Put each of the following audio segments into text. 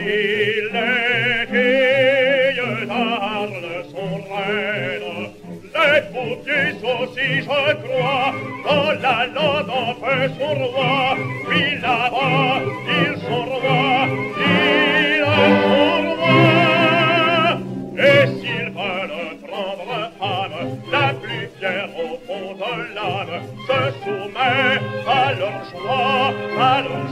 Et les filles d'Arles sont reines, les paupiers aussi, je crois, dans la lande en fait son roi. Puis là-bas, ils sont rois, ils sont rois. Et s'ils veulent prendre âme, la plus fière au fond de l'âme se soumet à leur choix, à leur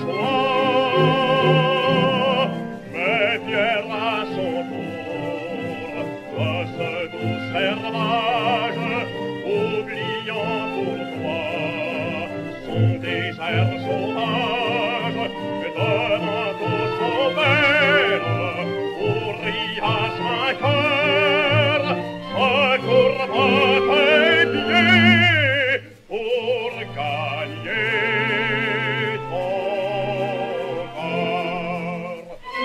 choix. Mais Pierre à son tour, de ce doux servage, oubliant pour toi son désert sauvage, devant tout son père, ouvrit à son cœur, se courbe tes pieds pour gagner ton cœur.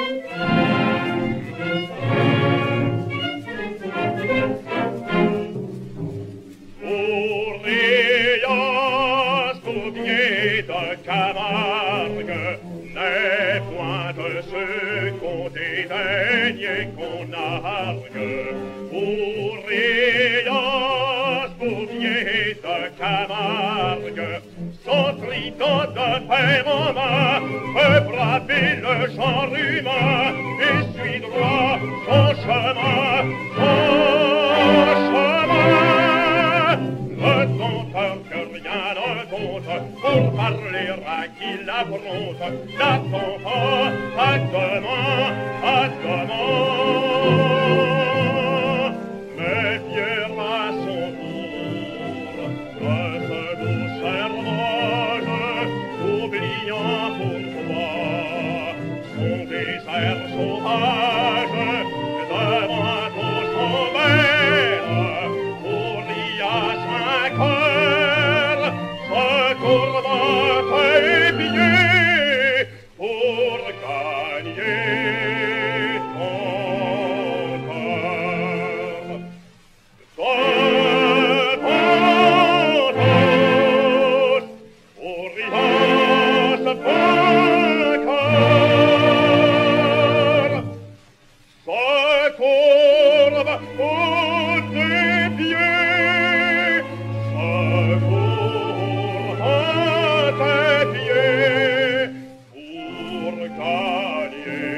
Ourias, bouvier de Camargue, n'est point de ceux qu'on dédaigne et qu'on nargue. Ourias, bouvier de Camargue, son trident de paix en main peut frapper le genre humain et suit droit son chemin, son chemin. Le conteur que rien ne compte pour parler à qui l'affronte, n'attend pas à demain, à demain. Mais Pierre à son tour, de ce doux servage, oubliant pour toi son désert sauvage, devant tout son maître, Ourias vainqueur, se courbe tes pieds pour gagner ton cœur. Devant tous, Ourias vainqueur, se courbe tes pieds, se courbe tes pieds pour gagner